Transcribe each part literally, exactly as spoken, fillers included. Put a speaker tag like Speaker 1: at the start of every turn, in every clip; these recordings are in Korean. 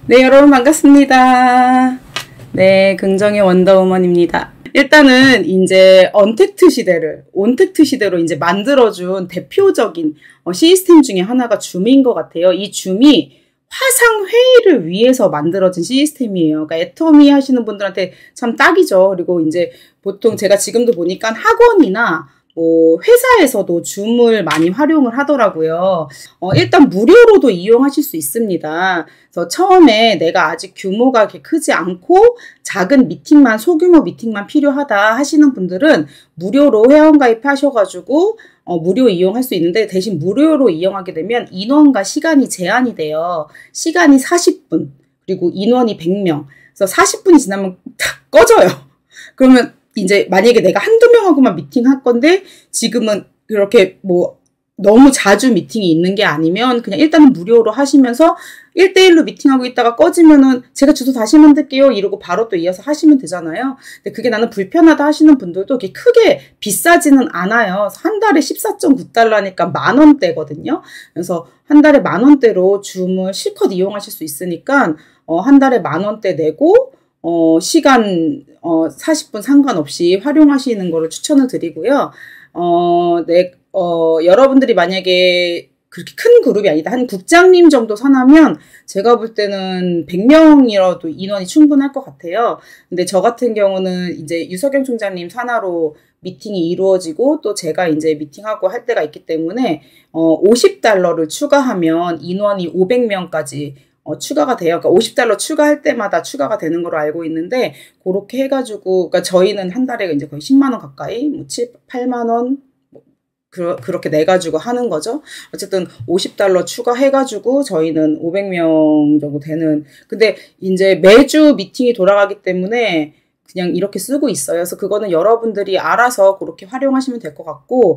Speaker 1: 네, 여러분 반갑습니다. 네, 긍정의 원더우먼입니다. 일단은 이제 언택트 시대를 온택트 시대로 이제 만들어준 대표적인 시스템 중에 하나가 줌인 것 같아요. 이 줌이 화상 회의를 위해서 만들어진 시스템이에요. 그러니까 애터미 하시는 분들한테 참 딱이죠. 그리고 이제 보통 제가 지금도 보니까 학원이나 뭐 회사에서도 줌을 많이 활용을 하더라고요. 어, 일단 무료로도 이용하실 수 있습니다. 그래서 처음에 내가 아직 규모가 그렇게 크지 않고 작은 미팅만, 소규모 미팅만 필요하다 하시는 분들은 무료로 회원가입 하셔가지고 어, 무료 이용할 수 있는데, 대신 무료로 이용하게 되면 인원과 시간이 제한이 돼요. 시간이 사십 분, 그리고 인원이 백 명. 그래서 사십 분이 지나면 탁 꺼져요. 그러면 이제 만약에 내가 한두 명하고만 미팅할 건데 지금은 그렇게 뭐 너무 자주 미팅이 있는 게 아니면 그냥 일단은 무료로 하시면서 일 대일로 미팅하고 있다가 꺼지면은 제가 주소 다시 만들게요 이러고 바로 또 이어서 하시면 되잖아요. 근데 그게 나는 불편하다 하시는 분들도 이렇게 크게 비싸지는 않아요. 한 달에 십사 점 구 달러니까 만 원대거든요. 그래서 한 달에 만 원대로 줌을 실컷 이용하실 수 있으니까 어, 한 달에 만 원대 내고 어, 시간, 어, 사십 분 상관없이 활용하시는 거를 추천을 드리고요. 어, 네, 어, 여러분들이 만약에 그렇게 큰 그룹이 아니다. 한 국장님 정도 선하면 제가 볼 때는 백 명이라도 인원이 충분할 것 같아요. 근데 저 같은 경우는 이제 유석영 총장님 산하로 미팅이 이루어지고 또 제가 이제 미팅하고 할 때가 있기 때문에 어, 오십 달러를 추가하면 인원이 오백 명까지 어, 추가가 돼요. 그러니까 오십 달러 추가할 때마다 추가가 되는 걸로 알고 있는데, 그렇게 해가지고, 그러니까 저희는 한 달에 이제 거의 십만 원 가까이, 뭐 칠, 팔만 원, 뭐, 그, 그렇게 내가지고 하는 거죠. 어쨌든 오십 달러 추가해가지고 저희는 오백 명 정도 되는, 근데 이제 매주 미팅이 돌아가기 때문에 그냥 이렇게 쓰고 있어요. 그래서 그거는 여러분들이 알아서 그렇게 활용하시면 될 것 같고,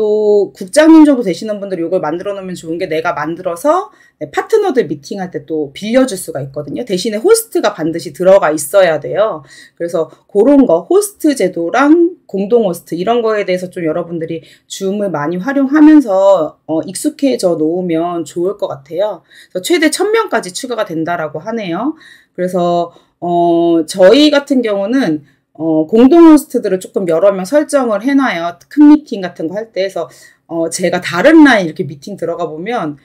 Speaker 1: 또 국장님 정도 되시는 분들이 이걸 만들어 놓으면 좋은 게, 내가 만들어서 파트너들 미팅할 때 또 빌려줄 수가 있거든요. 대신에 호스트가 반드시 들어가 있어야 돼요. 그래서 그런 거, 호스트 제도랑 공동 호스트 이런 거에 대해서 좀 여러분들이 줌을 많이 활용하면서 어, 익숙해져 놓으면 좋을 것 같아요. 그래서 최대 천 명까지 추가가 된다라고 하네요. 그래서 어, 저희 같은 경우는, 어, 공동 호스트들을 조금 여러 명 설정을 해놔요. 큰 미팅 같은 거 할 때. 해서, 어, 제가 다른 라인 이렇게 미팅 들어가 보면,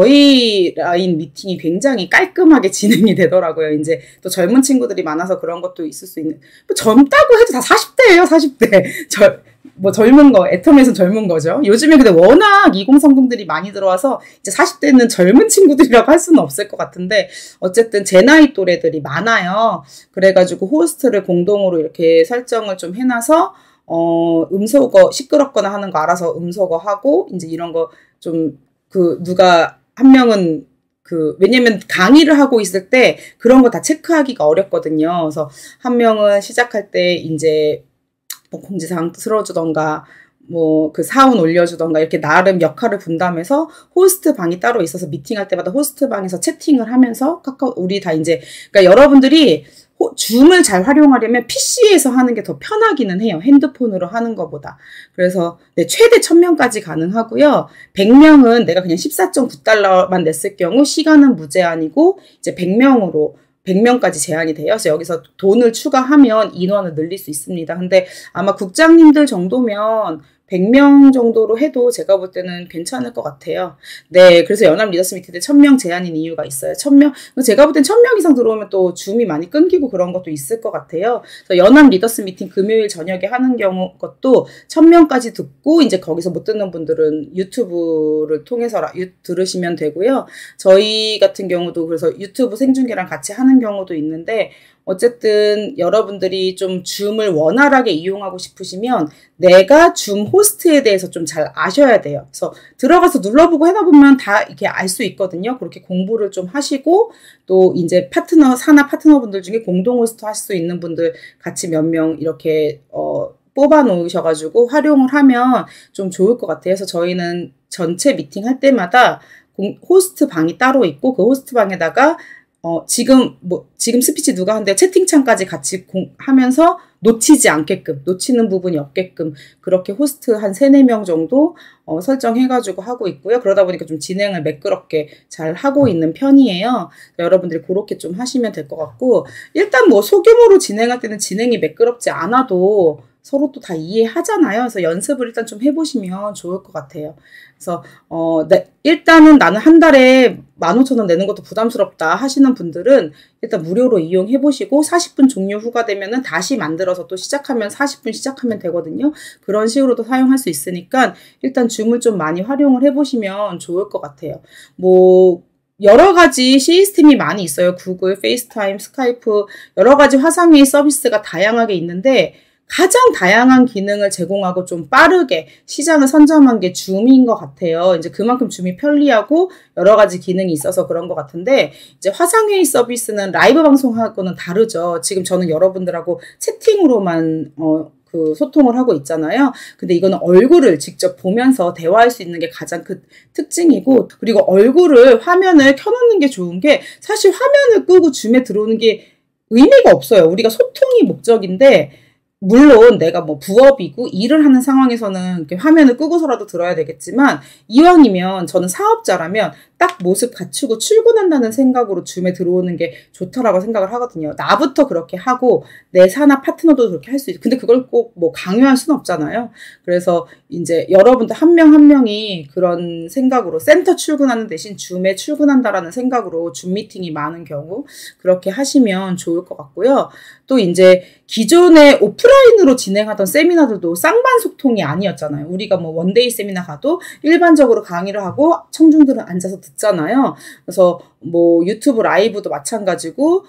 Speaker 1: 저희 라인 미팅이 굉장히 깔끔하게 진행이 되더라고요. 이제 또 젊은 친구들이 많아서 그런 것도 있을 수 있는, 뭐 젊다고 해도 다 사십 대예요, 사십 대. 저, 뭐 젊은 거, 애터미에서는 젊은 거죠. 요즘에 근데 워낙 이공삼공들이 많이 들어와서 이제 사십 대는 젊은 친구들이라고 할 수는 없을 것 같은데, 어쨌든 제 나이 또래들이 많아요. 그래가지고 호스트를 공동으로 이렇게 설정을 좀 해놔서 어, 음소거, 시끄럽거나 하는 거 알아서 음소거 하고, 이제 이런 거 좀 그 누가 한 명은 그, 왜냐면 강의를 하고 있을 때 그런 거 다 체크하기가 어렵거든요. 그래서 한 명은 시작할 때 이제 뭐 공지사항 틀어주던가, 뭐 그 사운 올려주던가, 이렇게 나름 역할을 분담해서 호스트 방이 따로 있어서 미팅할 때마다 호스트 방에서 채팅을 하면서 카카오, 우리 다 이제, 그러니까 여러분들이 호, 줌을 잘 활용하려면 피씨에서 하는 게 더 편하기는 해요. 핸드폰으로 하는 것보다. 그래서 네, 최대 천 명까지 가능하고요. 백 명은 내가 그냥 십사 점 구 달러만 냈을 경우 시간은 무제한이고, 이제 백 명으로 백 명까지 제한이 돼요. 그래서 여기서 돈을 추가하면 인원을 늘릴 수 있습니다. 근데 아마 국장님들 정도면 백 명 정도로 해도 제가 볼 때는 괜찮을 것 같아요. 네, 그래서 연합 리더스 미팅 때 천 명 제한인 이유가 있어요. 천 명, 제가 볼 땐 천 명 이상 들어오면 또 줌이 많이 끊기고 그런 것도 있을 것 같아요. 그래서 연합 리더스 미팅 금요일 저녁에 하는 경우 것도 천 명까지 듣고, 이제 거기서 못 듣는 분들은 유튜브를 통해서 유, 들으시면 되고요. 저희 같은 경우도 그래서 유튜브 생중계랑 같이 하는 경우도 있는데, 어쨌든 여러분들이 좀 줌을 원활하게 이용하고 싶으시면 내가 줌 호스트에 대해서 좀 잘 아셔야 돼요. 그래서 들어가서 눌러보고 해다 보면 다 이렇게 알 수 있거든요. 그렇게 공부를 좀 하시고, 또 이제 파트너, 산하 파트너분들 중에 공동 호스트 하실 수 있는 분들 같이 몇 명 이렇게 어, 뽑아 놓으셔가지고 활용을 하면 좀 좋을 것 같아요. 그래서 저희는 전체 미팅 할 때마다 공, 호스트 방이 따로 있고, 그 호스트 방에다가 어, 지금, 뭐, 지금 스피치 누가 한대요? 채팅창까지 같이 공, 하면서 놓치지 않게끔, 놓치는 부분이 없게끔, 그렇게 호스트 한 세네 명 정도, 어, 설정해가지고 하고 있고요. 그러다 보니까 좀 진행을 매끄럽게 잘 하고 있는 편이에요. 여러분들이 그렇게 좀 하시면 될 것 같고, 일단 뭐 소규모로 진행할 때는 진행이 매끄럽지 않아도 서로 또 다 이해하잖아요. 그래서 연습을 일단 좀 해보시면 좋을 것 같아요. 그래서 어, 네, 일단은 나는 한 달에 만 오천 원 내는 것도 부담스럽다 하시는 분들은 일단 무료로 이용해보시고 사십 분 종료 후가 되면은 다시 만들어서 또 시작하면 사십 분 시작하면 되거든요. 그런 식으로도 사용할 수 있으니까 일단 줌을 좀 많이 활용을 해보시면 좋을 것 같아요. 뭐 여러 가지 시스템이 많이 있어요. 구글, 페이스타임, 스카이프 여러 가지 화상회의 서비스가 다양하게 있는데 가장 다양한 기능을 제공하고 좀 빠르게 시장을 선점한 게 줌인 것 같아요. 이제 그만큼 줌이 편리하고 여러 가지 기능이 있어서 그런 것 같은데 이제 화상회의 서비스는 라이브 방송하고는 다르죠. 지금 저는 여러분들하고 채팅으로만 어, 그 소통을 하고 있잖아요. 근데 이거는 얼굴을 직접 보면서 대화할 수 있는 게 가장 그 특징이고 그리고 얼굴을 화면을 켜놓는 게 좋은 게 사실 화면을 끄고 줌에 들어오는 게 의미가 없어요. 우리가 소통이 목적인데 물론 내가 뭐 부업이고 일을 하는 상황에서는 이렇게 화면을 끄고서라도 들어야 되겠지만 이왕이면 저는 사업자라면 딱 모습 갖추고 출근한다는 생각으로 줌에 들어오는 게 좋다라고 생각을 하거든요. 나부터 그렇게 하고 내 산하 파트너도 그렇게 할 수 있어요. 근데 그걸 꼭 뭐 강요할 수는 없잖아요. 그래서 이제 여러분들 한 명 한 명이 그런 생각으로 센터 출근하는 대신 줌에 출근한다라는 생각으로 줌 미팅이 많은 경우 그렇게 하시면 좋을 것 같고요. 또 이제 기존에 오프라인으로 진행하던 세미나들도 쌍방 소통이 아니었잖아요. 우리가 뭐 원데이 세미나 가도 일반적으로 강의를 하고 청중들은 앉아서 듣잖아요. 그래서 뭐 유튜브 라이브도 마찬가지고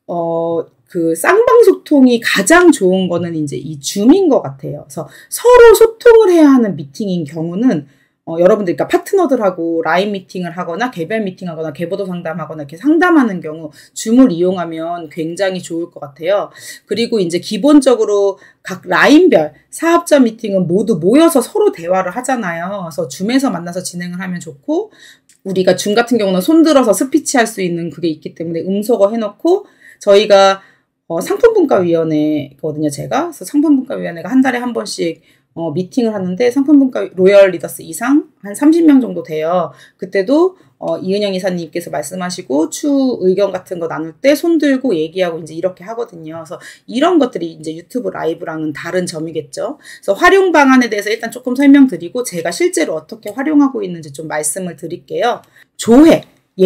Speaker 1: 어 그 쌍방 소통이 가장 좋은 거는 이제 이 줌인 것 같아요. 그래서 서로 소통을 해야 하는 미팅인 경우는 어, 여러분들, 그러니까 파트너들하고 라인 미팅을 하거나 개별 미팅하거나 개보도 상담하거나 이렇게 상담하는 경우 줌을 이용하면 굉장히 좋을 것 같아요. 그리고 이제 기본적으로 각 라인별 사업자 미팅은 모두 모여서 서로 대화를 하잖아요. 그래서 줌에서 만나서 진행을 하면 좋고 우리가 줌 같은 경우는 손들어서 스피치 할 수 있는 그게 있기 때문에 음소거 해놓고 저희가 어, 상품분과위원회거든요, 제가. 그래서 상품분과위원회가 한 달에 한 번씩 어, 미팅을 하는데 상품분과 로열 리더스 이상 한 삼십 명 정도 돼요. 그때도 어, 이은영 이사님께서 말씀하시고 추 의견 같은 거 나눌 때 손 들고 얘기하고 이제 이렇게 하거든요. 그래서 이런 것들이 이제 유튜브 라이브랑은 다른 점이겠죠. 그래서 활용 방안에 대해서 일단 조금 설명드리고 제가 실제로 어떻게 활용하고 있는지 좀 말씀을 드릴게요. 조회.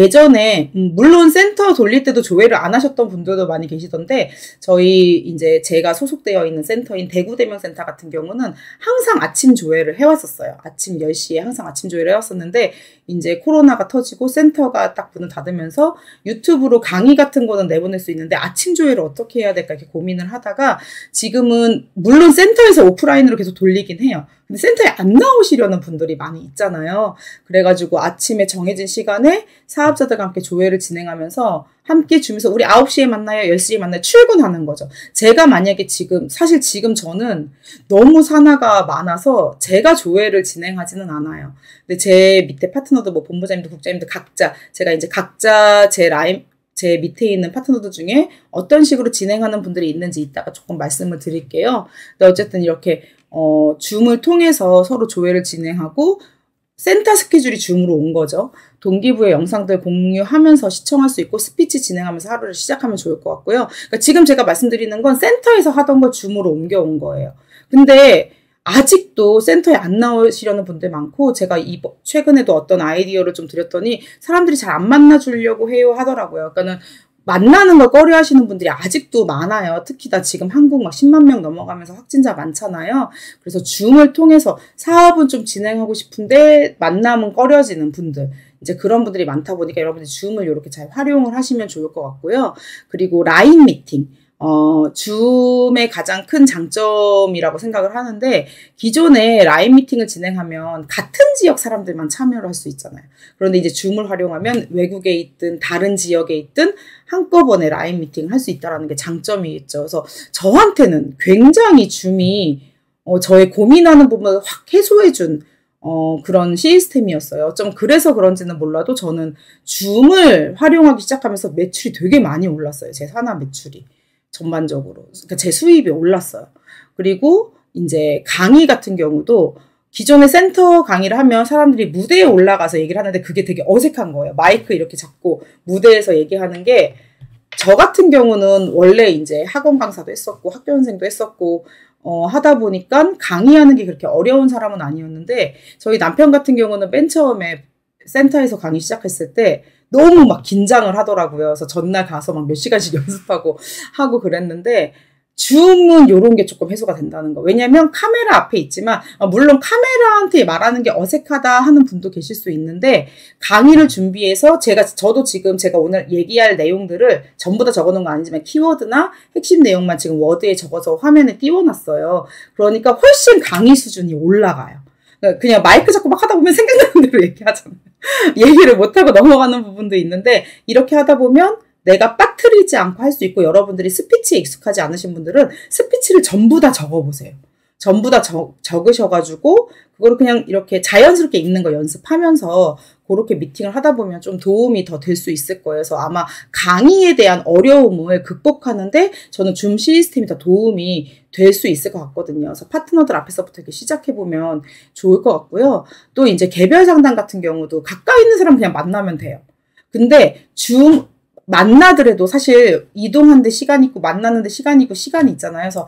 Speaker 1: 예전에 음, 물론 센터 돌릴 때도 조회를 안 하셨던 분들도 많이 계시던데 저희 이제 제가 소속되어 있는 센터인 대구대명센터 같은 경우는 항상 아침 조회를 해왔었어요. 아침 열 시에 항상 아침 조회를 해왔었는데 이제 코로나가 터지고 센터가 딱 문을 닫으면서 유튜브로 강의 같은 거는 내보낼 수 있는데 아침 조회를 어떻게 해야 될까 이렇게 고민을 하다가 지금은 물론 센터에서 오프라인으로 계속 돌리긴 해요. 근데 센터에 안 나오시려는 분들이 많이 있잖아요. 그래가지고 아침에 정해진 시간에 사업자들과 함께 조회를 진행하면서 함께 줌에서 우리 아홉 시에 만나요, 열 시에 만나요, 출근하는 거죠. 제가 만약에 지금, 사실 지금 저는 너무 산하가 많아서 제가 조회를 진행하지는 않아요. 근데 제 밑에 파트너들, 뭐 본부장님들, 국장님들 각자, 제가 이제 각자 제 라인, 제 밑에 있는 파트너들 중에 어떤 식으로 진행하는 분들이 있는지 이따가 조금 말씀을 드릴게요. 근데 어쨌든 이렇게 어, 줌을 통해서 서로 조회를 진행하고 센터 스케줄이 줌으로 온 거죠. 동기부여 영상들 공유하면서 시청할 수 있고 스피치 진행하면서 하루를 시작하면 좋을 것 같고요. 그러니까 지금 제가 말씀드리는 건 센터에서 하던 걸 줌으로 옮겨온 거예요. 근데 아직도 센터에 안 나오시려는 분들 많고 제가 이 최근에도 어떤 아이디어를 좀 드렸더니 사람들이 잘 안 만나주려고 해요 하더라고요. 그러니까는 만나는 걸 꺼려 하시는 분들이 아직도 많아요. 특히 다 지금 한국 막 십만 명 넘어가면서 확진자 많잖아요. 그래서 줌을 통해서 사업은 좀 진행하고 싶은데 만남은 꺼려지는 분들. 이제 그런 분들이 많다 보니까 여러분들이 줌을 이렇게 잘 활용을 하시면 좋을 것 같고요. 그리고 라인 미팅. 어, 줌의 가장 큰 장점이라고 생각을 하는데 기존에 라인 미팅을 진행하면 같은 지역 사람들만 참여를 할 수 있잖아요. 그런데 이제 줌을 활용하면 외국에 있든 다른 지역에 있든 한꺼번에 라인 미팅을 할 수 있다는 게 장점이 있죠. 그래서 저한테는 굉장히 줌이 어, 저의 고민하는 부분을 확 해소해준 어, 그런 시스템이었어요. 좀 그래서 그런지는 몰라도 저는 줌을 활용하기 시작하면서 매출이 되게 많이 올랐어요. 제 산하 매출이. 전반적으로. 그러니까 제 수입이 올랐어요. 그리고 이제 강의 같은 경우도 기존의 센터 강의를 하면 사람들이 무대에 올라가서 얘기를 하는데 그게 되게 어색한 거예요. 마이크 이렇게 잡고 무대에서 얘기하는 게 저 같은 경우는 원래 이제 학원 강사도 했었고 학교원생도 했었고 어, 하다 보니까 강의하는 게 그렇게 어려운 사람은 아니었는데 저희 남편 같은 경우는 맨 처음에 센터에서 강의 시작했을 때 너무 막 긴장을 하더라고요. 그래서 전날 가서 막 몇 시간씩 연습하고 하고 그랬는데 줌은 요런 게 조금 해소가 된다는 거. 왜냐면 카메라 앞에 있지만 물론 카메라한테 말하는 게 어색하다 하는 분도 계실 수 있는데 강의를 준비해서 제가 저도 지금 제가 오늘 얘기할 내용들을 전부 다 적어놓은 거 아니지만 키워드나 핵심 내용만 지금 워드에 적어서 화면에 띄워놨어요. 그러니까 훨씬 강의 수준이 올라가요. 그냥 마이크 잡고 막 하다 보면 생각나는 대로 얘기하잖아요. 얘기를 못하고 넘어가는 부분도 있는데 이렇게 하다 보면 내가 빠뜨리지 않고 할 수 있고 여러분들이 스피치에 익숙하지 않으신 분들은 스피치를 전부 다 적어보세요. 전부 다 적, 적으셔가지고 그거를 그냥 이렇게 자연스럽게 읽는 거 연습하면서 그렇게 미팅을 하다 보면 좀 도움이 더 될 수 있을 거예요. 그래서 아마 강의에 대한 어려움을 극복하는데 저는 줌 시스템이 더 도움이 될 수 있을 것 같거든요. 그래서 파트너들 앞에서부터 이렇게 시작해보면 좋을 것 같고요. 또 이제 개별 상담 같은 경우도 가까이 있는 사람 그냥 만나면 돼요. 근데 줌 만나더라도 사실 이동하는데 시간이 있고 만나는데 시간이 있고 시간이 있잖아요. 그래서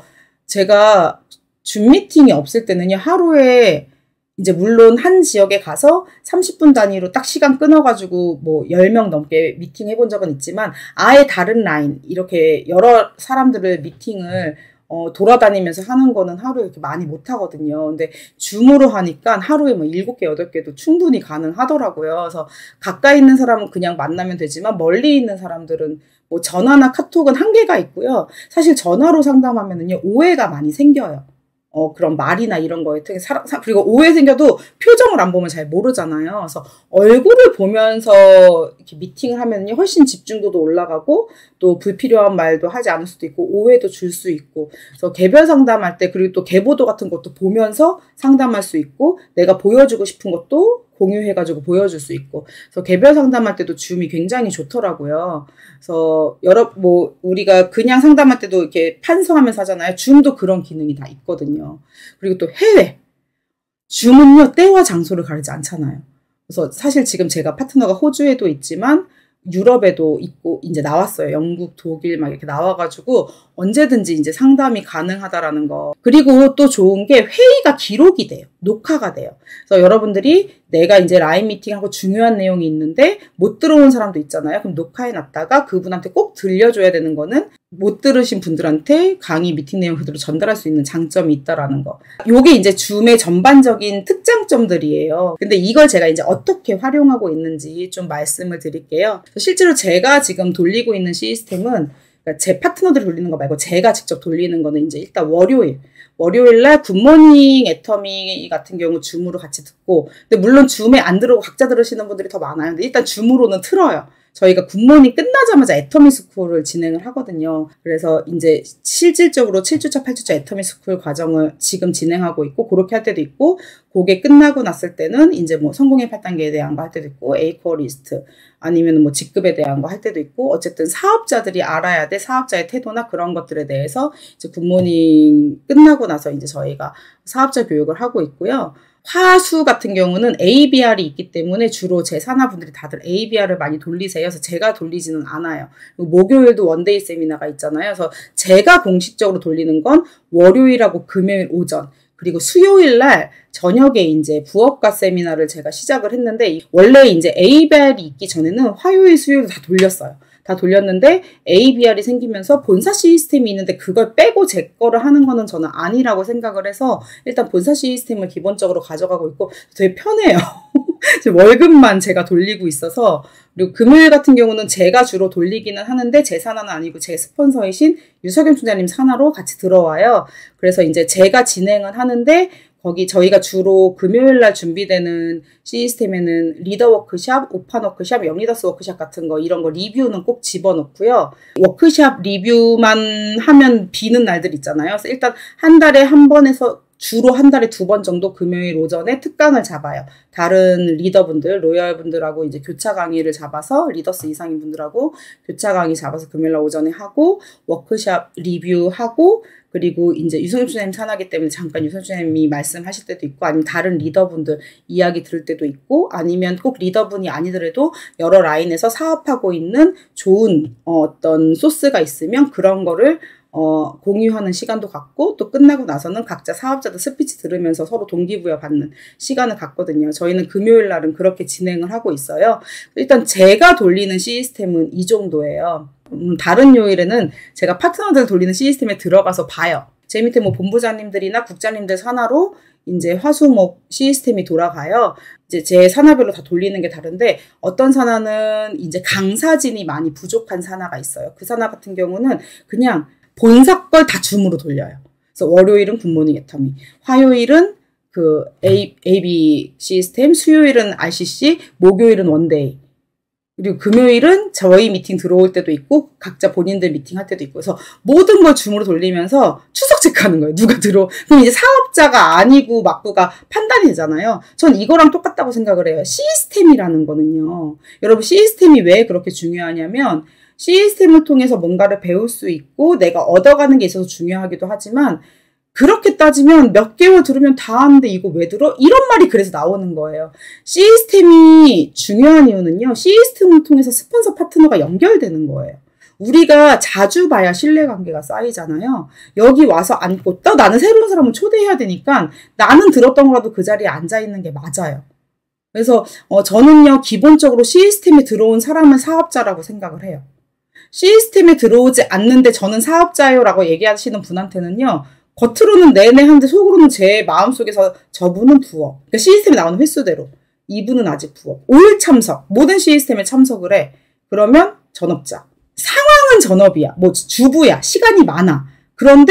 Speaker 1: 제가 줌 미팅이 없을 때는요. 하루에 이제 물론 한 지역에 가서 삼십 분 단위로 딱 시간 끊어가지고 뭐 열 명 넘게 미팅 해본 적은 있지만 아예 다른 라인 이렇게 여러 사람들을 미팅을 어, 돌아다니면서 하는 거는 하루에 이렇게 많이 못 하거든요. 근데 줌으로 하니까 하루에 뭐 일곱 개, 여덟 개도 충분히 가능하더라고요. 그래서 가까이 있는 사람은 그냥 만나면 되지만 멀리 있는 사람들은 뭐 전화나 카톡은 한계가 있고요. 사실 전화로 상담하면은요, 오해가 많이 생겨요. 어, 그런 말이나 이런 거에 되게 사, 사, 그리고 오해 생겨도 표정을 안 보면 잘 모르잖아요. 그래서 얼굴을 보면서 이렇게 미팅을 하면요 훨씬 집중도도 올라가고 또 불필요한 말도 하지 않을 수도 있고 오해도 줄 수 있고 그래서 개별 상담할 때 그리고 또 개보도 같은 것도 보면서 상담할 수 있고 내가 보여주고 싶은 것도 공유해가지고 보여줄 수 있고 그래서 개별 상담할 때도 줌이 굉장히 좋더라고요. 그래서 여러 뭐 우리가 그냥 상담할 때도 이렇게 판서하면서 하잖아요. 줌도 그런 기능이 다 있거든요. 그리고 또 해외 줌은요 때와 장소를 가리지 않잖아요. 그래서 사실 지금 제가 파트너가 호주에도 있지만 유럽에도 있고 이제 나왔어요. 영국, 독일 막 이렇게 나와가지고 언제든지 이제 상담이 가능하다라는 거. 그리고 또 좋은 게 회의가 기록이 돼요. 녹화가 돼요. 그래서 여러분들이 내가 이제 라인 미팅하고 중요한 내용이 있는데 못 들어온 사람도 있잖아요. 그럼 녹화해 놨다가 그분한테 꼭 들려줘야 되는 거는 못 들으신 분들한테 강의 미팅 내용 그대로 전달할 수 있는 장점이 있다라는 거. 요게 이제 줌의 전반적인 특장점들이에요. 근데 이걸 제가 이제 어떻게 활용하고 있는지 좀 말씀을 드릴게요. 실제로 제가 지금 돌리고 있는 시스템은 그러니까 제 파트너들이 돌리는 거 말고 제가 직접 돌리는 거는 이제 일단 월요일. 월요일날 굿모닝 애터미 같은 경우 줌으로 같이 듣고 근데 물론 줌에 안 들어오고 각자 들으시는 분들이 더 많아요. 근데 일단 줌으로는 틀어요. 저희가 굿모닝 끝나자마자 애터미 스쿨을 진행을 하거든요. 그래서 이제 실질적으로 칠 주차, 팔 주차 애터미 스쿨 과정을 지금 진행하고 있고 그렇게 할 때도 있고 그게 끝나고 났을 때는 이제 뭐 성공의 팔 단계에 대한 거 할 때도 있고 에이코어 리스트 아니면 뭐 직급에 대한 거 할 때도 있고 어쨌든 사업자들이 알아야 돼 사업자의 태도나 그런 것들에 대해서 이제 굿모닝 끝나고 나서 이제 저희가 사업자 교육을 하고 있고요. 화수 같은 경우는 에이비알이 있기 때문에 주로 제 산하분들이 다들 에이비알을 많이 돌리세요. 그래서 제가 돌리지는 않아요. 목요일도 원데이 세미나가 있잖아요. 그래서 제가 공식적으로 돌리는 건 월요일하고 금요일 오전 그리고 수요일 날 저녁에 이제 부업가 세미나를 제가 시작을 했는데 원래 이제 에이비알이 있기 전에는 화요일, 수요일 다 돌렸어요. 다 돌렸는데 에이비알이 생기면서 본사 시스템이 있는데 그걸 빼고 제 거를 하는 거는 저는 아니라고 생각을 해서 일단 본사 시스템을 기본적으로 가져가고 있고 되게 편해요. 월급만 제가 돌리고 있어서 그리고 금요일 같은 경우는 제가 주로 돌리기는 하는데 제 산하는 아니고 제 스폰서이신 유석영 총장님 산하로 같이 들어와요. 그래서 이제 제가 진행을 하는데 거기 저희가 주로 금요일날 준비되는 시스템에는 리더 워크샵, 오판 워크샵, 영리더스 워크샵 같은 거 이런 거 리뷰는 꼭 집어넣고요. 워크샵 리뷰만 하면 비는 날들 있잖아요. 그래서 일단 한 달에 한 번에서 주로 한 달에 두 번 정도 금요일 오전에 특강을 잡아요. 다른 리더분들, 로열분들하고 이제 교차 강의를 잡아서 리더스 이상인 분들하고 교차 강의 잡아서 금요일날 오전에 하고 워크샵 리뷰하고 그리고 이제 유선주 선생님 산하기 때문에 잠깐 유선주 선생님이 말씀하실 때도 있고 아니면 다른 리더분들 이야기 들을 때도 있고 아니면 꼭 리더분이 아니더라도 여러 라인에서 사업하고 있는 좋은 어, 어떤 소스가 있으면 그런 거를 어, 공유하는 시간도 갖고 또 끝나고 나서는 각자 사업자들 스피치 들으면서 서로 동기부여 받는 시간을 갖거든요. 저희는 금요일 날은 그렇게 진행을 하고 있어요. 일단 제가 돌리는 시스템은 이 정도예요. 음, 다른 요일에는 제가 파트너들 돌리는 시스템에 들어가서 봐요. 제 밑에 뭐 본부장님들이나 국장님들 산하로 이제 화수목 시스템이 돌아가요. 이제 제 산하별로 다 돌리는 게 다른데 어떤 산하는 이제 강사진이 많이 부족한 산하가 있어요. 그 산하 같은 경우는 그냥 본사 걸 다 줌으로 돌려요. 그래서 월요일은 굿모닝 애터미, 화요일은 그 A, 에이비 시스템, 수요일은 알씨씨, 목요일은 원데이. 그리고 금요일은 저희 미팅 들어올 때도 있고 각자 본인들 미팅 할 때도 있고 그래서 모든 걸 줌으로 돌리면서 추석 체크하는 거예요. 누가 들어. 그럼 이제 사업자가 아니고 맞고가 판단이 되잖아요. 전 이거랑 똑같다고 생각을 해요. 시스템이라는 거는요. 여러분 시스템이 왜 그렇게 중요하냐면 시스템을 통해서 뭔가를 배울 수 있고 내가 얻어가는 게 있어서 중요하기도 하지만 그렇게 따지면 몇 개월 들으면 다 아는데 이거 왜 들어? 이런 말이 그래서 나오는 거예요. 시스템이 중요한 이유는요. 시스템을 통해서 스폰서 파트너가 연결되는 거예요. 우리가 자주 봐야 신뢰관계가 쌓이잖아요. 여기 와서 앉고 또 나는 새로운 사람을 초대해야 되니까 나는 들었던 거라도 그 자리에 앉아있는 게 맞아요. 그래서 어, 저는요. 기본적으로 시스템에 들어온 사람은 사업자라고 생각을 해요. 시스템에 들어오지 않는데 저는 사업자예요 라고 얘기하시는 분한테는요. 겉으로는 내내 하는데 속으로는 제 마음속에서 저분은 부업. 그러니까 시스템에 나오는 횟수대로. 이분은 아직 부업. 오 일 참석. 모든 시스템에 참석을 해. 그러면 전업자. 상황은 전업이야. 뭐 주부야. 시간이 많아. 그런데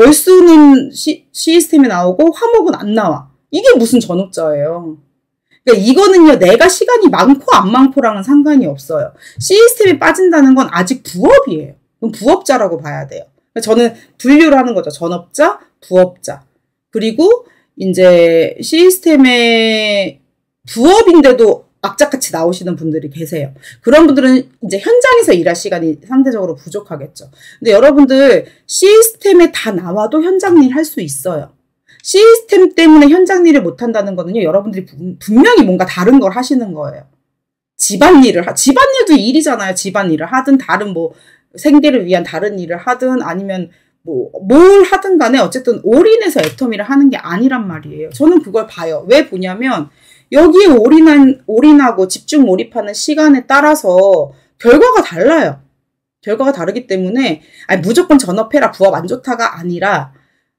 Speaker 1: 월수는 시, 시스템에 나오고 화목은 안 나와. 이게 무슨 전업자예요. 그러니까 이거는요. 내가 시간이 많고 안 많고랑은 상관이 없어요. 시스템에 빠진다는 건 아직 부업이에요. 그럼 부업자라고 봐야 돼요. 저는 분류를 하는 거죠. 전업자, 부업자. 그리고 이제 시스템에 부업인데도 악착같이 나오시는 분들이 계세요. 그런 분들은 이제 현장에서 일할 시간이 상대적으로 부족하겠죠. 근데 여러분들 시스템에 다 나와도 현장 일 할 수 있어요. 시스템 때문에 현장 일을 못 한다는 거는요. 여러분들이 분명히 뭔가 다른 걸 하시는 거예요. 집안일을, 하, 집안일도 일이잖아요. 집안일을 하든 다른 뭐 생계를 위한 다른 일을 하든 아니면 뭐 뭘 하든 간에 어쨌든 올인해서 애터미를 하는 게 아니란 말이에요. 저는 그걸 봐요. 왜 보냐면 여기에 올인한, 올인하고 집중 몰입하는 시간에 따라서 결과가 달라요. 결과가 다르기 때문에 아니 무조건 전업해라 부업 안 좋다가 아니라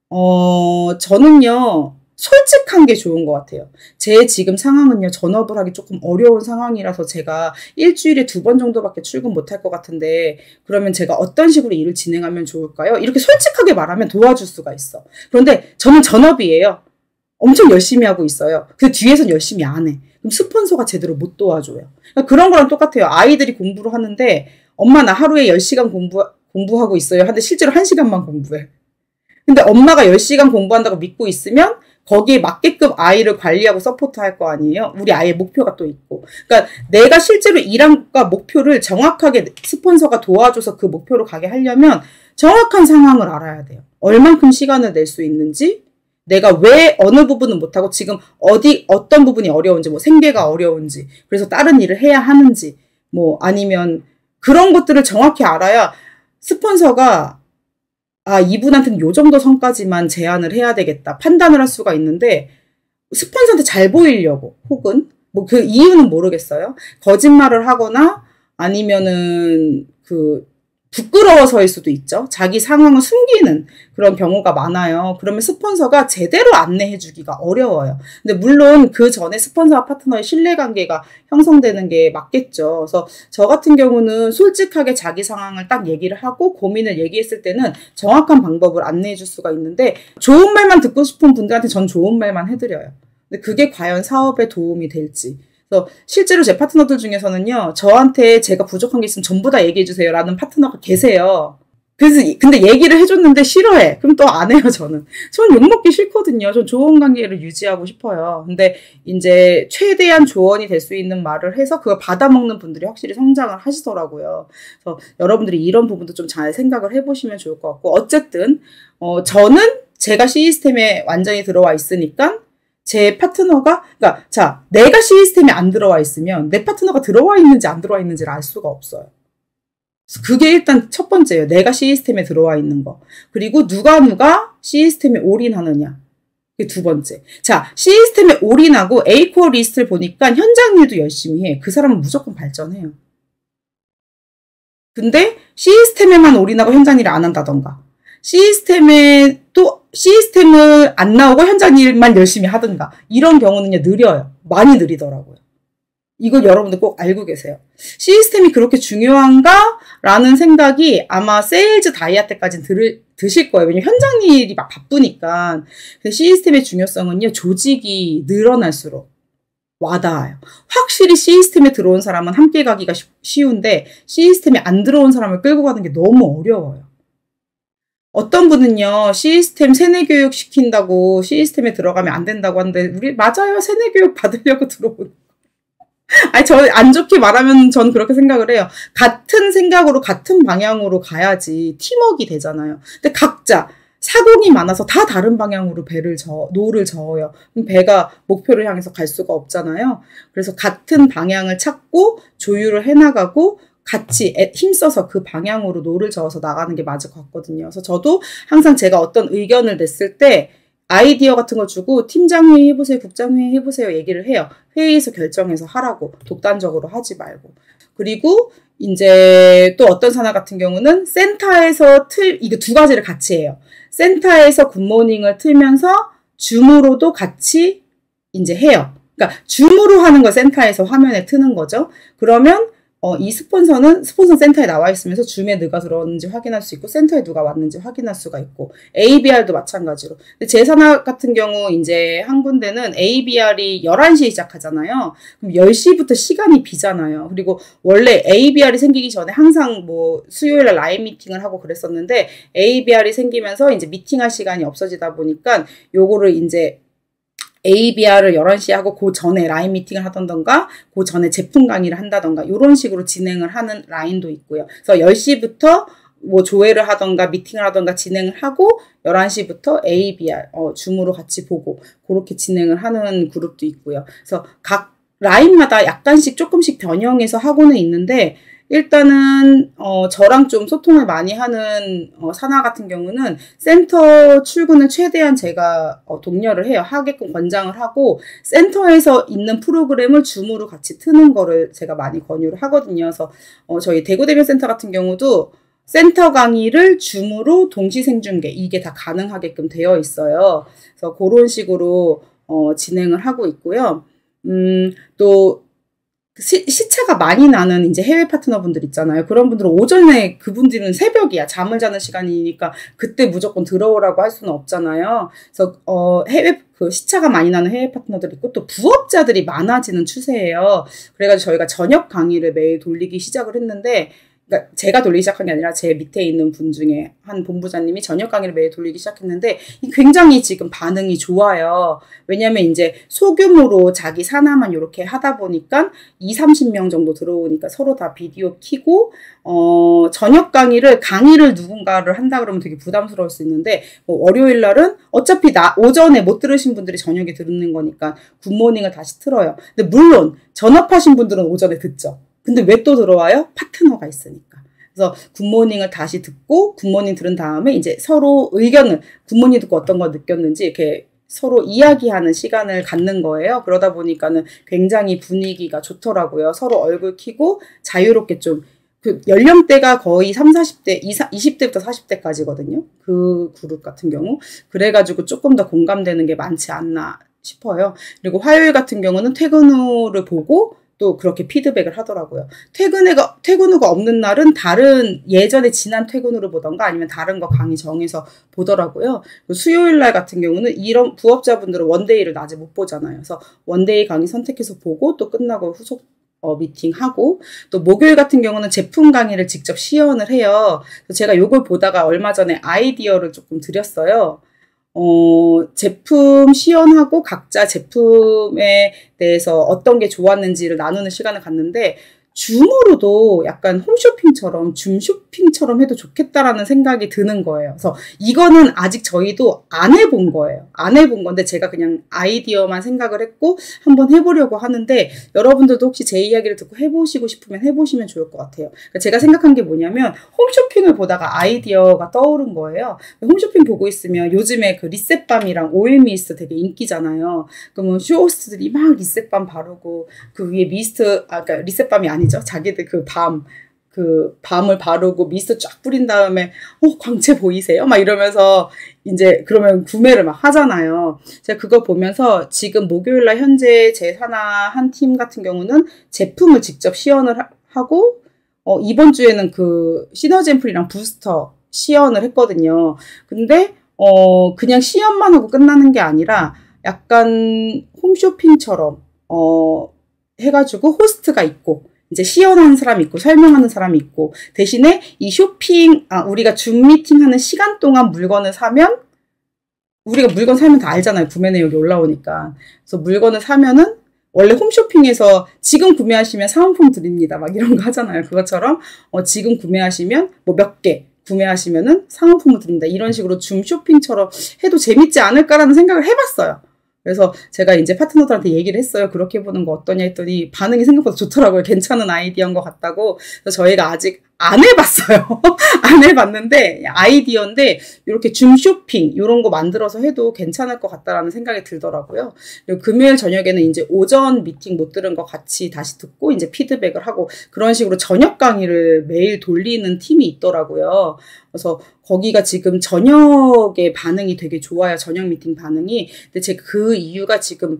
Speaker 1: 어 저는요. 솔직한 게 좋은 것 같아요. 제 지금 상황은요. 전업을 하기 조금 어려운 상황이라서 제가 일주일에 두 번 정도밖에 출근 못할 것 같은데 그러면 제가 어떤 식으로 일을 진행하면 좋을까요? 이렇게 솔직하게 말하면 도와줄 수가 있어. 그런데 저는 전업이에요. 엄청 열심히 하고 있어요. 근데 뒤에선 열심히 안 해. 그럼 스폰서가 제대로 못 도와줘요. 그러니까 그런 거랑 똑같아요. 아이들이 공부를 하는데 엄마 나 하루에 열 시간 공부, 공부하고 있어요. 근데 실제로 한 시간만 공부해. 근데 엄마가 열 시간 공부한다고 믿고 있으면 거기에 맞게끔 아이를 관리하고 서포트할 거 아니에요. 우리 아이의 목표가 또 있고. 그러니까 내가 실제로 일함과 목표를 정확하게 스폰서가 도와줘서 그 목표로 가게 하려면 정확한 상황을 알아야 돼요. 얼만큼 시간을 낼 수 있는지, 내가 왜 어느 부분은 못하고 지금 어디 어떤 부분이 어려운지, 뭐 생계가 어려운지, 그래서 다른 일을 해야 하는지, 뭐 아니면 그런 것들을 정확히 알아야 스폰서가 아, 이분한테는 요 정도 선까지만 제안을 해야 되겠다. 판단을 할 수가 있는데, 스폰서한테 잘 보이려고, 혹은, 뭐 그 이유는 모르겠어요. 거짓말을 하거나, 아니면은, 그, 부끄러워서일 수도 있죠. 자기 상황을 숨기는 그런 경우가 많아요. 그러면 스폰서가 제대로 안내해주기가 어려워요. 근데 물론 그 전에 스폰서와 파트너의 신뢰관계가 형성되는 게 맞겠죠. 그래서 저 같은 경우는 솔직하게 자기 상황을 딱 얘기를 하고 고민을 얘기했을 때는 정확한 방법을 안내해줄 수가 있는데 좋은 말만 듣고 싶은 분들한테 전 좋은 말만 해드려요. 근데 그게 과연 사업에 도움이 될지. 그래서 실제로 제 파트너들 중에서는요. 저한테 제가 부족한 게 있으면 전부 다 얘기해 주세요 라는 파트너가 계세요. 그래서 근데 얘기를 해줬는데 싫어해. 그럼 또 안 해요, 저는. 전 욕먹기 싫거든요. 전 좋은 관계를 유지하고 싶어요. 근데 이제 최대한 조언이 될 수 있는 말을 해서 그걸 받아먹는 분들이 확실히 성장을 하시더라고요. 그래서 여러분들이 이런 부분도 좀 잘 생각을 해보시면 좋을 것 같고, 어쨌든 어 저는 제가 시스템에 완전히 들어와 있으니까 제 파트너가, 그러니까 자, 내가 시스템에 안 들어와 있으면 내 파트너가 들어와 있는지 안 들어와 있는지를 알 수가 없어요. 그게 일단 첫 번째예요. 내가 시스템에 들어와 있는 거. 그리고 누가 누가 시스템에 올인하느냐. 그게 두 번째. 자, 시스템에 올인하고 에이코어 리스트를 보니까 현장 일도 열심히 해. 그 사람은 무조건 발전해요. 근데 시스템에만 올인하고 현장 일을 안 한다던가. 시스템에 또 시스템을 안 나오고 현장 일만 열심히 하든가. 이런 경우는요, 느려요. 많이 느리더라고요. 이걸 여러분들 꼭 알고 계세요. 시스템이 그렇게 중요한가? 라는 생각이 아마 세일즈 다이아 때까지는 들, 드실 거예요. 왜냐면 현장 일이 막 바쁘니까. 시스템의 중요성은요, 조직이 늘어날수록 와닿아요. 확실히 시스템에 들어온 사람은 함께 가기가 쉬운데 시스템에 안 들어온 사람을 끌고 가는 게 너무 어려워요. 어떤 분은요, 시스템 세뇌교육 시킨다고 시스템에 들어가면 안 된다고 하는데, 우리, 맞아요. 세뇌교육 받으려고 들어오는. 아니, 저, 안 좋게 말하면 전 그렇게 생각을 해요. 같은 생각으로, 같은 방향으로 가야지 팀워크가 되잖아요. 근데 각자 사공이 많아서 다 다른 방향으로 배를 저, 노를 저어요. 그럼 배가 목표를 향해서 갈 수가 없잖아요. 그래서 같은 방향을 찾고 조율을 해나가고 같이 힘써서 그 방향으로 노를 저어서 나가는 게 맞을 것 같거든요. 그래서 저도 항상 제가 어떤 의견을 냈을 때 아이디어 같은 거 주고 팀장회의 해보세요, 국장회의 해보세요 얘기를 해요. 회의에서 결정해서 하라고. 독단적으로 하지 말고. 그리고 이제 또 어떤 산하 같은 경우는 센터에서 틀, 이거 두 가지를 같이 해요. 센터에서 굿모닝을 틀면서 줌으로도 같이 이제 해요. 그러니까 줌으로 하는 거 센터에서 화면에 트는 거죠. 그러면 어, 이 스폰서는 스폰서 센터에 나와 있으면서 줌에 누가 들어왔는지 확인할 수 있고 센터에 누가 왔는지 확인할 수가 있고 에이비알도 마찬가지로. 근데 제 산하 같은 경우 이제 한 군데는 에이비알이 열한 시에 시작하잖아요. 그럼 열 시부터 시간이 비잖아요. 그리고 원래 에이비알이 생기기 전에 항상 뭐 수요일날 라인 미팅을 하고 그랬었는데 에이비알이 생기면서 이제 미팅할 시간이 없어지다 보니까 요거를 이제 에이비알을 열한 시에 하고 그 전에 라인 미팅을 하던가 그 전에 제품 강의를 한다던가 이런 식으로 진행을 하는 라인도 있고요. 그래서 열 시부터 뭐 조회를 하던가 미팅을 하던가 진행을 하고 열한 시부터 에이비알 어, 줌으로 같이 보고 그렇게 진행을 하는 그룹도 있고요. 그래서 각 라인마다 약간씩 조금씩 변형해서 하고는 있는데 일단은 어 저랑 좀 소통을 많이 하는 어 산하 같은 경우는 센터 출근을 최대한 제가 어 독려를 해요. 하게끔 권장을 하고 센터에서 있는 프로그램을 줌으로 같이 트는 거를 제가 많이 권유를 하거든요. 그래서 어 저희 대구대면센터 같은 경우도 센터 강의를 줌으로 동시 생중계 이게 다 가능하게끔 되어 있어요. 그래서 그런 식으로 어 진행을 하고 있고요. 음, 또 시, 시차가 많이 나는 이제 해외 파트너분들 있잖아요. 그런 분들은 오전에 그분들은 새벽이야. 잠을 자는 시간이니까 그때 무조건 들어오라고 할 수는 없잖아요. 그래서 어 해외 그 시차가 많이 나는 해외 파트너들이 있고 또 부업자들이 많아지는 추세예요. 그래가지고 저희가 저녁 강의를 매일 돌리기 시작을 했는데 그러니까 제가 돌리기 시작한 게 아니라 제 밑에 있는 분 중에 한 본부장님이 저녁 강의를 매일 돌리기 시작했는데 굉장히 지금 반응이 좋아요. 왜냐면 이제 소규모로 자기 산하만 이렇게 하다 보니까 이삼십 명 정도 들어오니까 서로 다 비디오 켜고 어 저녁 강의를 강의를 누군가를 한다 그러면 되게 부담스러울 수 있는데 뭐 월요일 날은 어차피 나 오전에 못 들으신 분들이 저녁에 듣는 거니까 굿모닝을 다시 틀어요. 근데 물론 전업하신 분들은 오전에 듣죠. 근데 왜 또 들어와요? 파트너가 있으니까. 그래서 굿모닝을 다시 듣고 굿모닝 들은 다음에 이제 서로 의견을 굿모닝 듣고 어떤 걸 느꼈는지 이렇게 서로 이야기하는 시간을 갖는 거예요. 그러다 보니까는 굉장히 분위기가 좋더라고요. 서로 얼굴 켜고 자유롭게 좀 그 연령대가 거의 삼, 사십 대, 이십 대부터 사십 대까지거든요. 그 그룹 같은 경우. 그래가지고 조금 더 공감되는 게 많지 않나 싶어요. 그리고 화요일 같은 경우는 퇴근 후를 보고 또 그렇게 피드백을 하더라고요. 퇴근회가, 퇴근 후가 없는 날은 다른 예전에 지난 퇴근 후를 보던가 아니면 다른 거 강의 정해서 보더라고요. 수요일 날 같은 경우는 이런 부업자분들은 원데이를 낮에 못 보잖아요. 그래서 원데이 강의 선택해서 보고 또 끝나고 후속 어, 미팅하고, 또 목요일 같은 경우는 제품 강의를 직접 시연을 해요. 그래서 제가 요걸 보다가 얼마 전에 아이디어를 조금 드렸어요. 어, 제품 시연하고 각자 제품에 대해서 어떤 게 좋았는지를 나누는 시간을 갖는데, 줌으로도 약간 홈쇼핑처럼, 줌쇼핑처럼 해도 좋겠다라는 생각이 드는 거예요. 그래서 이거는 아직 저희도 안 해본 거예요. 안 해본 건데 제가 그냥 아이디어만 생각을 했고 한번 해보려고 하는데, 여러분들도 혹시 제 이야기를 듣고 해보시고 싶으면 해보시면 좋을 것 같아요. 그러니까 제가 생각한 게 뭐냐면, 홈쇼핑을 보다가 아이디어가 떠오른 거예요. 홈쇼핑 보고 있으면 요즘에 그 리셋밤이랑 오일 미스트 되게 인기잖아요. 그러면 쇼호스트들이 막 리셋밤 바르고 그 위에 미스트, 아, 그러니까 리셋밤이 아니죠. 자기들 그 밤, 그 밤을 바르고 미스트 쫙 뿌린 다음에 어, 광채 보이세요? 막 이러면서 이제 그러면 구매를 막 하잖아요. 제가 그거 보면서 지금 목요일날 현재 제 산하 한 팀 같은 경우는 제품을 직접 시연을 하, 하고 어, 이번 주에는 그 시너지 앰플이랑 부스터 시연을 했거든요. 근데 어, 그냥 시연만 하고 끝나는 게 아니라 약간 홈쇼핑처럼 어, 해가지고 호스트가 있고 이제 시연하는 사람이 있고 설명하는 사람이 있고, 대신에 이 쇼핑, 아, 우리가 줌 미팅하는 시간 동안 물건을 사면, 우리가 물건 사면 다 알잖아요. 구매 내역이 올라오니까. 그래서 물건을 사면은 원래 홈쇼핑에서 지금 구매하시면 사은품 드립니다. 막 이런 거 하잖아요. 그것처럼 어, 지금 구매하시면 뭐 몇 개 구매하시면은 사은품을 드립니다. 이런 식으로 줌 쇼핑처럼 해도 재밌지 않을까라는 생각을 해봤어요. 그래서 제가 이제 파트너들한테 얘기를 했어요. 그렇게 해보는 거 어떠냐 했더니 반응이 생각보다 좋더라고요. 괜찮은 아이디어인 것 같다고. 그래서 저희가 아직 안 해봤어요. 안 해봤는데 아이디어인데 이렇게 줌 쇼핑 이런 거 만들어서 해도 괜찮을 것 같다라는 생각이 들더라고요. 그리고 금요일 저녁에는 이제 오전 미팅 못 들은 거 같이 다시 듣고 이제 피드백을 하고 그런 식으로 저녁 강의를 매일 돌리는 팀이 있더라고요. 그래서 거기가 지금 저녁에 반응이 되게 좋아요. 저녁 미팅 반응이. 근데 제가 그 이유가 지금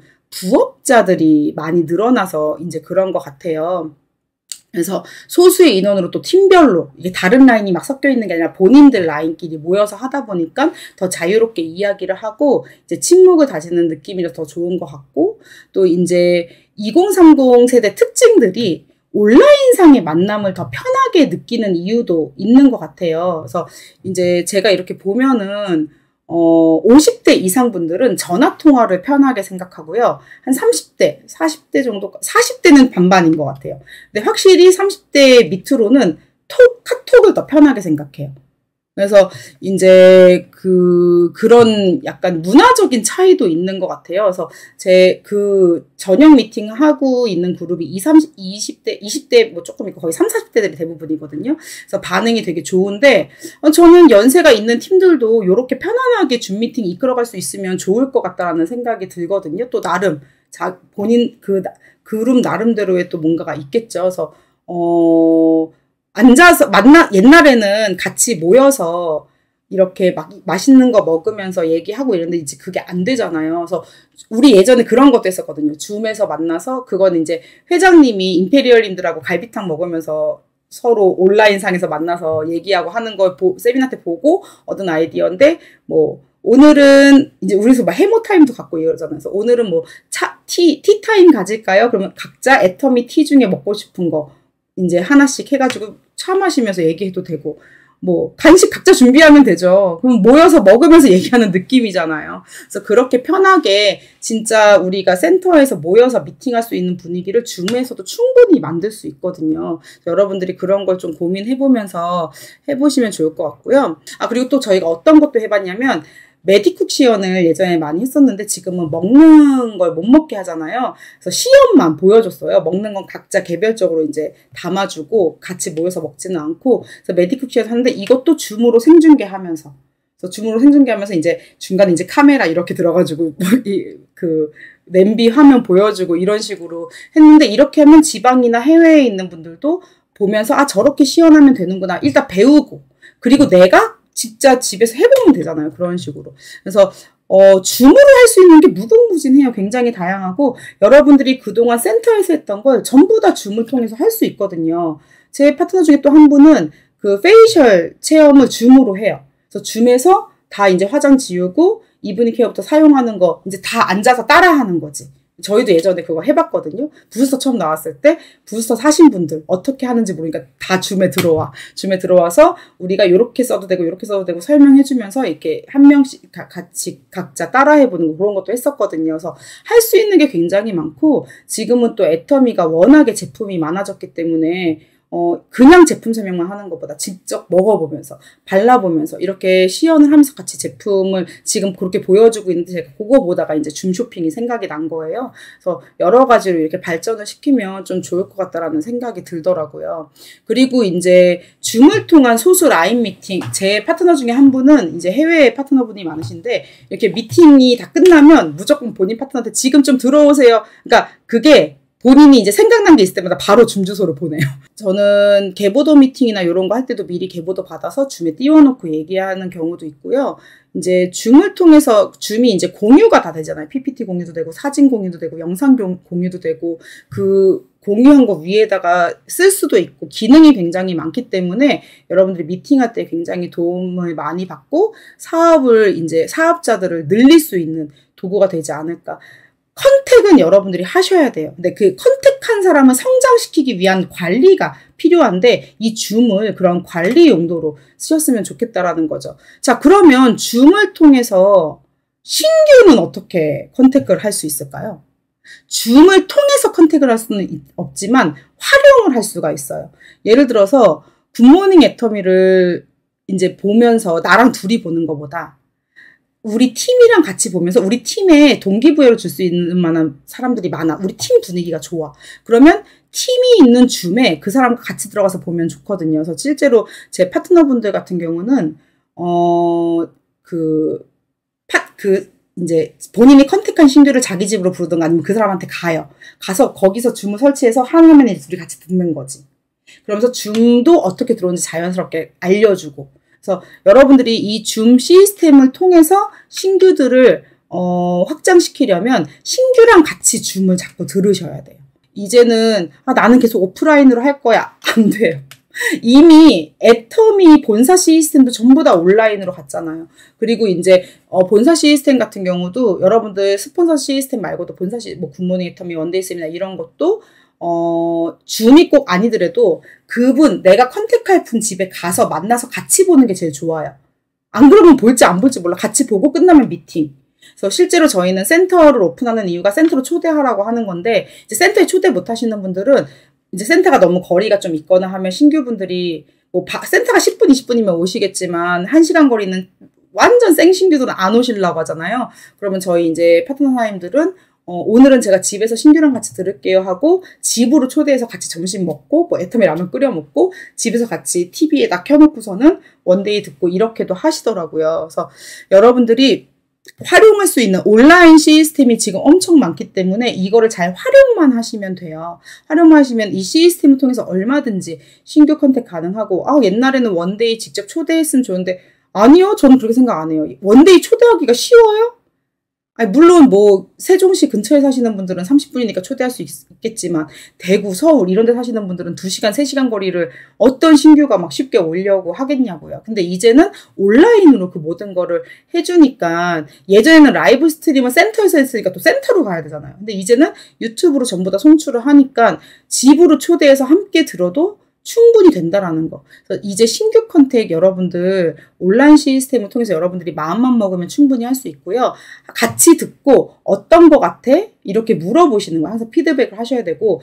Speaker 1: 부업자들이 많이 늘어나서 이제 그런 것 같아요. 그래서 소수의 인원으로 또 팀별로 이게 다른 라인이 막 섞여 있는 게 아니라 본인들 라인끼리 모여서 하다 보니까 더 자유롭게 이야기를 하고 이제 친목을 다지는 느낌이라 더 좋은 것 같고, 또 이제 이공삼공 세대 특징들이 온라인상의 만남을 더 편하게 느끼는 이유도 있는 것 같아요. 그래서 이제 제가 이렇게 보면은 어, 오십 대 이상 분들은 전화 통화를 편하게 생각하고요. 한 삼십 대, 사십 대 정도, 사십 대는 반반인 것 같아요. 근데 확실히 삼십 대 밑으로는 톡, 카톡을 더 편하게 생각해요. 그래서 이제 그 그런 약간 문화적인 차이도 있는 것 같아요. 그래서 제 그 저녁 미팅 하고 있는 그룹이 이십, 삼십, 이십 대, 이십 대 뭐 조금 있고 거의 삼십, 사십 대들이 대부분이거든요. 그래서 반응이 되게 좋은데 어, 저는 연세가 있는 팀들도 이렇게 편안하게 줌 미팅 이끌어갈 수 있으면 좋을 것 같다라는 생각이 들거든요. 또 나름 자 본인 그 그룹 나름대로의 또 뭔가가 있겠죠. 그래서 어. 앉아서 만나 옛날에는 같이 모여서 이렇게 막 맛있는 거 먹으면서 얘기하고 이랬는데 이제 그게 안 되잖아요. 그래서 우리 예전에 그런 것도 했었거든요. 줌에서 만나서 그건 이제 회장님이 임페리얼님들하고 갈비탕 먹으면서 서로 온라인상에서 만나서 얘기하고 하는 걸 보, 세미나 때 보고 얻은 아이디어인데 뭐 오늘은 이제 우리서 막 해모 타임도 갖고 이러잖아요. 그래서 오늘은 뭐 차, 티, 티 타임 가질까요? 그러면 각자 애터미 티 중에 먹고 싶은 거 이제 하나씩 해가지고 차 마시면서 얘기해도 되고, 뭐 간식 각자 준비하면 되죠. 그럼 모여서 먹으면서 얘기하는 느낌이잖아요. 그래서 그렇게 편하게 진짜 우리가 센터에서 모여서 미팅할 수 있는 분위기를 줌에서도 충분히 만들 수 있거든요. 여러분들이 그런 걸 좀 고민해보면서 해보시면 좋을 것 같고요. 아, 그리고 또 저희가 어떤 것도 해봤냐면 메디쿡 시연을 예전에 많이 했었는데 지금은 먹는 걸 못 먹게 하잖아요. 그래서 시연만 보여줬어요. 먹는 건 각자 개별적으로 이제 담아주고 같이 모여서 먹지는 않고, 그래서 메디쿡 시연 하는데 이것도 줌으로 생중계하면서, 그래서 줌으로 생중계하면서 이제 중간에 이제 카메라 이렇게 들어가지고 이 그 냄비 화면 보여주고 이런 식으로 했는데, 이렇게 하면 지방이나 해외에 있는 분들도 보면서 아 저렇게 시연하면 되는구나 일단 배우고, 그리고 내가 진짜 집에서 해보면 되잖아요. 그런 식으로. 그래서 어, 줌으로 할 수 있는 게 무궁무진해요. 굉장히 다양하고 여러분들이 그동안 센터에서 했던 걸 전부 다 줌을 통해서 할 수 있거든요. 제 파트너 중에 또 한 분은 그 페이셜 체험을 줌으로 해요. 그래서 줌에서 다 이제 화장 지우고 이브닝 케어부터 사용하는 거 이제 다 앉아서 따라하는 거지. 저희도 예전에 그거 해봤거든요. 부스터 처음 나왔을 때 부스터 사신 분들 어떻게 하는지 모르니까 다 줌에 들어와. 줌에 들어와서 우리가 이렇게 써도 되고 이렇게 써도 되고 설명해주면서 이렇게 한 명씩 가, 같이 각자 따라해보는 그런 것도 했었거든요. 그래서 할 수 있는 게 굉장히 많고 지금은 또 애터미가 워낙에 제품이 많아졌기 때문에 어, 그냥 제품 설명만 하는 것보다 직접 먹어보면서, 발라보면서, 이렇게 시연을 하면서 같이 제품을 지금 그렇게 보여주고 있는데, 제가 그거 보다가 이제 줌 쇼핑이 생각이 난 거예요. 그래서 여러 가지로 이렇게 발전을 시키면 좀 좋을 것 같다라는 생각이 들더라고요. 그리고 이제 줌을 통한 소수 라인 미팅, 제 파트너 중에 한 분은 이제 해외 파트너분이 많으신데, 이렇게 미팅이 다 끝나면 무조건 본인 파트너한테 지금 좀 들어오세요. 그러니까 그게 본인이 이제 생각난 게 있을 때마다 바로 줌 주소를 보내요. 저는 개보도 미팅이나 이런 거 할 때도 미리 개보도 받아서 줌에 띄워놓고 얘기하는 경우도 있고요. 이제 줌을 통해서 줌이 이제 공유가 다 되잖아요. 피피티 공유도 되고 사진 공유도 되고 영상 공유도 되고 그 공유한 거 위에다가 쓸 수도 있고 기능이 굉장히 많기 때문에 여러분들이 미팅할 때 굉장히 도움을 많이 받고 사업을 이제 사업자들을 늘릴 수 있는 도구가 되지 않을까. 컨택은 여러분들이 하셔야 돼요. 근데 그 컨택한 사람을 성장시키기 위한 관리가 필요한데 이 줌을 그런 관리 용도로 쓰셨으면 좋겠다라는 거죠. 자, 그러면 줌을 통해서 신규는 어떻게 컨택을 할 수 있을까요? 줌을 통해서 컨택을 할 수는 없지만 활용을 할 수가 있어요. 예를 들어서 굿모닝 애터미를 이제 보면서 나랑 둘이 보는 것보다 우리 팀이랑 같이 보면서 우리 팀에 동기부여를 줄 수 있는 만한 사람들이 많아. 우리 팀 분위기가 좋아. 그러면 팀이 있는 줌에 그 사람과 같이 들어가서 보면 좋거든요. 그래서 실제로 제 파트너분들 같은 경우는 어, 그, 파, 그, 이제 본인이 컨택한 신규를 자기 집으로 부르든가 아니면 그 사람한테 가요. 가서 거기서 줌을 설치해서 한 화면에 둘이 같이 듣는 거지. 그러면서 줌도 어떻게 들어오는지 자연스럽게 알려주고. 그래서 여러분들이 이 줌 시스템을 통해서 신규들을 어, 확장시키려면 신규랑 같이 줌을 자꾸 들으셔야 돼요. 이제는 아, 나는 계속 오프라인으로 할 거야. 안 돼요. 이미 애터미 본사 시스템도 전부 다 온라인으로 갔잖아요. 그리고 이제 어, 본사 시스템 같은 경우도 여러분들 스폰서 시스템 말고도 본사 시, 뭐 굿모닝 애터미, 원데이 세미나 이런 것도 어, 줌이 꼭 아니더라도 그분, 내가 컨택할 분 집에 가서 만나서 같이 보는 게 제일 좋아요. 안 그러면 볼지 안 볼지 몰라. 같이 보고 끝나면 미팅. 그래서 실제로 저희는 센터를 오픈하는 이유가 센터로 초대하라고 하는 건데, 이제 센터에 초대 못 하시는 분들은 이제 센터가 너무 거리가 좀 있거나 하면 신규분들이 뭐 바, 센터가 십 분, 이십 분이면 오시겠지만 한 시간 거리는 완전 생신규들은 안 오시려고 하잖아요. 그러면 저희 이제 파트너 사장님들은 어, 오늘은 제가 집에서 신규랑 같이 들을게요 하고 집으로 초대해서 같이 점심 먹고 뭐 애터미 라면 끓여 먹고 집에서 같이 티비에다 켜놓고서는 원데이 듣고 이렇게도 하시더라고요. 그래서 여러분들이 활용할 수 있는 온라인 시스템이 지금 엄청 많기 때문에 이거를 잘 활용만 하시면 돼요. 활용만 하시면 이 시스템을 통해서 얼마든지 신규 컨택 가능하고 아 옛날에는 원데이 직접 초대했으면 좋은데 아니요. 저는 그렇게 생각 안 해요. 원데이 초대하기가 쉬워요? 아니, 물론 뭐 세종시 근처에 사시는 분들은 삼십 분이니까 초대할 수 있, 있겠지만 대구, 서울 이런 데 사시는 분들은 두 시간, 세 시간 거리를 어떤 신규가 막 쉽게 오려고 하겠냐고요. 근데 이제는 온라인으로 그 모든 거를 해주니까 예전에는 라이브 스트리밍을 센터에서 했으니까 또 센터로 가야 되잖아요. 근데 이제는 유튜브로 전부 다 송출을 하니까 집으로 초대해서 함께 들어도 충분히 된다라는 거. 그래서 이제 신규 컨택 여러분들 온라인 시스템을 통해서 여러분들이 마음만 먹으면 충분히 할 수 있고요. 같이 듣고 어떤 거 같아? 이렇게 물어보시는 거 항상 피드백을 하셔야 되고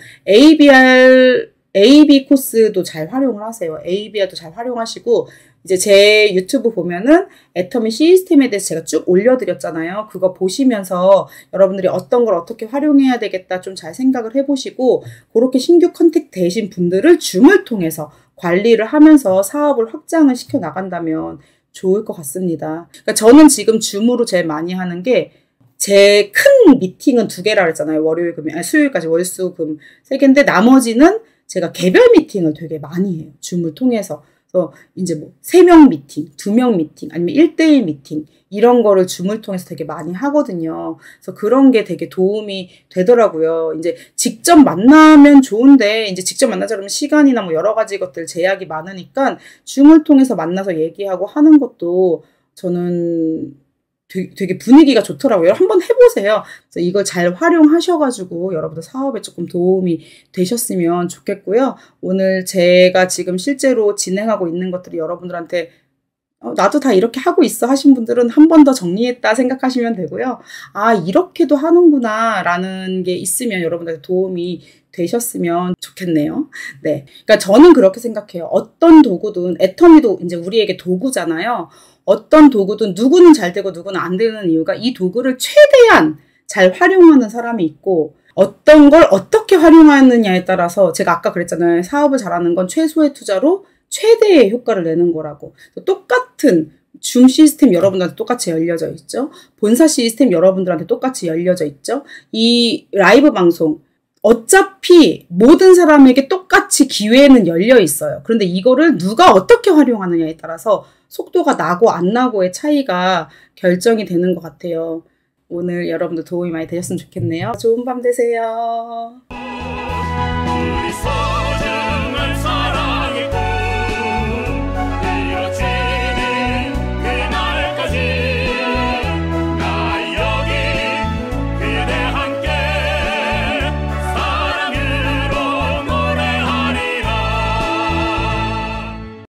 Speaker 1: 에이비알, 에이비 코스도 잘 활용을 하세요. 에이비알도 잘 활용하시고 이제 제 유튜브 보면은 애터미 시스템에 대해서 제가 쭉 올려드렸잖아요. 그거 보시면서 여러분들이 어떤 걸 어떻게 활용해야 되겠다 좀 잘 생각을 해보시고 그렇게 신규 컨택 되신 분들을 줌을 통해서 관리를 하면서 사업을 확장을 시켜 나간다면 좋을 것 같습니다. 그러니까 저는 지금 줌으로 제일 많이 하는 게 제 큰 미팅은 두 개라 그랬잖아요. 월요일, 금요일, 아니, 수요일까지 월수, 금 세 개인데 나머지는 제가 개별 미팅을 되게 많이 해요. 줌을 통해서. 그래서 이제 뭐 세 명 미팅, 두 명 미팅, 아니면 일 대일 미팅 이런 거를 줌을 통해서 되게 많이 하거든요. 그래서 그런 게 되게 도움이 되더라고요. 이제 직접 만나면 좋은데 이제 직접 만나자 그러면 시간이나 뭐 여러 가지 것들 제약이 많으니까 줌을 통해서 만나서 얘기하고 하는 것도 저는 되게, 되게 분위기가 좋더라고요. 한번 해보세요. 그래서 이걸 잘 활용하셔가지고 여러분들 사업에 조금 도움이 되셨으면 좋겠고요. 오늘 제가 지금 실제로 진행하고 있는 것들이 여러분들한테 어, 나도 다 이렇게 하고 있어 하신 분들은 한 번 더 정리했다 생각하시면 되고요. 아, 이렇게도 하는구나 라는 게 있으면 여러분들한테 도움이 되셨으면 좋겠네요. 네. 그러니까 저는 그렇게 생각해요. 어떤 도구든, 애터미도 이제 우리에게 도구잖아요. 어떤 도구든 누구는 잘 되고 누구는 안 되는 이유가 이 도구를 최대한 잘 활용하는 사람이 있고, 어떤 걸 어떻게 활용하느냐에 따라서 제가 아까 그랬잖아요. 사업을 잘하는 건 최소의 투자로 최대의 효과를 내는 거라고. 똑같은 줌 시스템 여러분들한테 똑같이 열려져 있죠. 본사 시스템 여러분들한테 똑같이 열려져 있죠. 이 라이브 방송 어차피 모든 사람에게 똑같이 기회는 열려 있어요. 그런데 이거를 누가 어떻게 활용하느냐에 따라서 속도가 나고 안 나고의 차이가 결정이 되는 것 같아요. 오늘 여러분들 도움이 많이 되셨으면 좋겠네요. 좋은 밤 되세요.